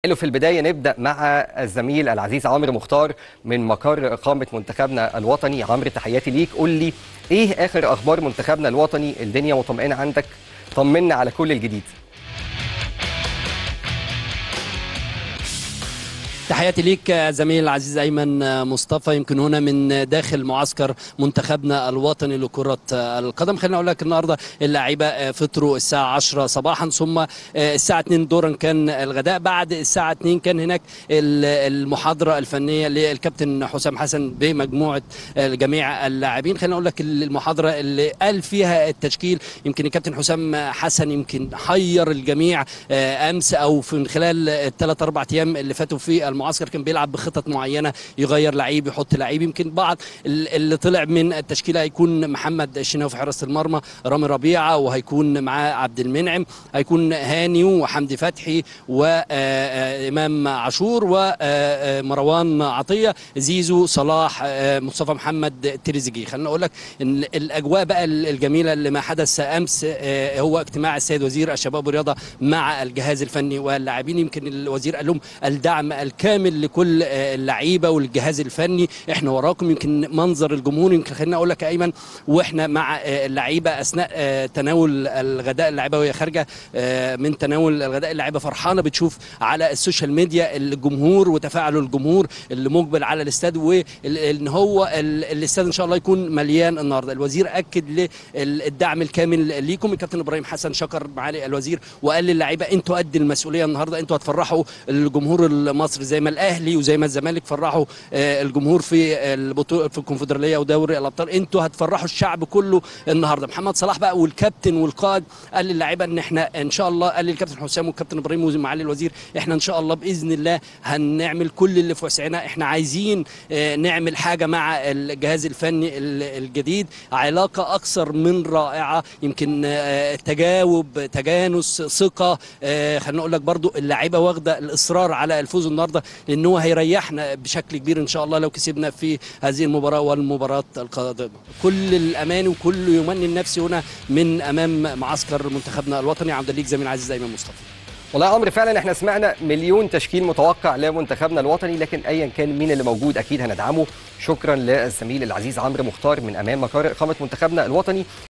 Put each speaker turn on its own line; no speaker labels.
في البداية نبدأ مع الزميل العزيز عمرو مختار من مقر إقامة منتخبنا الوطني. عمرو، تحياتي ليك. قول لي إيه آخر أخبار منتخبنا الوطني؟ الدنيا مطمئنة عندك؟ طمنا على كل الجديد.
تحياتي ليك زميل العزيز أيمن مصطفى. يمكن هنا من داخل معسكر منتخبنا الوطني لكرة القدم. خلينا أقول لك النهاردة اللاعيبة فطروا الساعة 10 صباحا، ثم الساعة 2 ظهرا كان الغداء. بعد الساعة 2 كان هناك المحاضرة الفنية للكابتن حسام حسن بمجموعة جميع اللاعبين. خلينا أقول لك المحاضرة اللي قال فيها التشكيل. يمكن الكابتن حسام حسن يمكن حير الجميع أمس أو في خلال الثلاث أربع أيام اللي فاتوا في المعسكر. كان بيلعب بخطط معينه، يغير لعيب يحط لعيب. يمكن بعض اللي طلع من التشكيله هيكون محمد الشناوي في حراسه المرمى، رامي ربيعه، وهيكون معاه عبد المنعم، هيكون هاني وحمدي فتحي وامام عاشور ومروان عطيه، زيزو، صلاح، مصطفى محمد، تريزيجيه. خلينا اقول لك ان الاجواء بقى الجميله اللي ما حدث امس هو اجتماع السيد وزير الشباب والرياضه مع الجهاز الفني واللاعبين. يمكن الوزير قال لهم الدعم كامل لكل اللعيبه والجهاز الفني، احنا وراكم. يمكن منظر الجمهور، يمكن خلينا اقول لك يا ايمن، واحنا مع اللعيبه اثناء تناول الغداء، اللعيبه وهي خارجه من تناول الغداء، اللعيبه فرحانه بتشوف على السوشيال ميديا الجمهور وتفاعل الجمهور اللي مقبل على الاستاد، وان هو الاستاد ان شاء الله يكون مليان النهارده. الوزير اكد للدعم الكامل ليكم. الكابتن ابراهيم حسن شكر معالي الوزير وقال للعيبه انتوا قد المسؤوليه النهارده، انتوا هتفرحوا الجمهور المصري زي ما الاهلي وزي ما الزمالك فرحوا الجمهور في البطوله في الكونفدراليه ودوري الابطال، انتوا هتفرحوا الشعب كله النهارده. محمد صلاح بقى والكابتن والقائد قال للاعيبه ان احنا ان شاء الله، قال للكابتن حسام والكابتن ابراهيم ومعالي الوزير، احنا ان شاء الله باذن الله هنعمل كل اللي في وسعنا. احنا عايزين نعمل حاجه مع الجهاز الفني الجديد، علاقه اكثر من رائعه. يمكن تجاوب، تجانس، ثقه. خلينا نقول لك برضو اللعيبه واخده الاصرار على الفوز النهارده، لان هو هيريحنا بشكل كبير ان شاء الله لو كسبنا في هذه المباراه والمباراه القادمه. كل الامان وكل يمني النفسي هنا من امام معسكر منتخبنا الوطني. عبد الليك زميل عزيز ايمن مصطفى.
والله يا عمرو، فعلا احنا سمعنا مليون تشكيل متوقع لمنتخبنا الوطني، لكن ايا كان مين اللي موجود اكيد هندعمه. شكرا للزميل العزيز عمرو مختار من امام مقر اقامه منتخبنا الوطني.